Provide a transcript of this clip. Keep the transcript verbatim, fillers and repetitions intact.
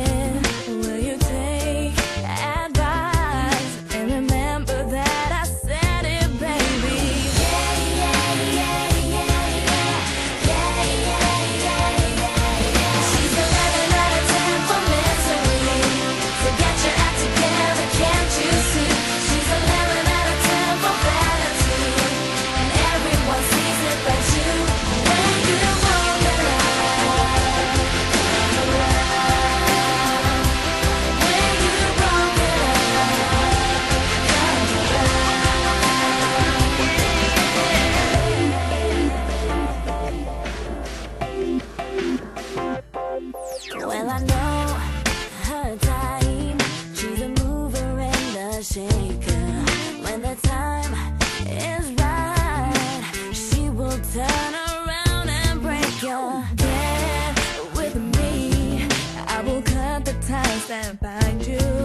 will you take advice and remember that I said it, baby? Yeah, yeah, yeah, yeah, yeah, yeah, yeah, yeah, yeah, yeah. She's eleven out of ten for misery, so get your act together, can't you see? She's eleven out of ten for vanity, and everyone sees it but you. When you roll it out, come around. When you roll it out, come around. Well, I know her type. She's a mover and a shaker. When the time is right, she will turn around and break you. Get with me, I will cut the ties that bind you.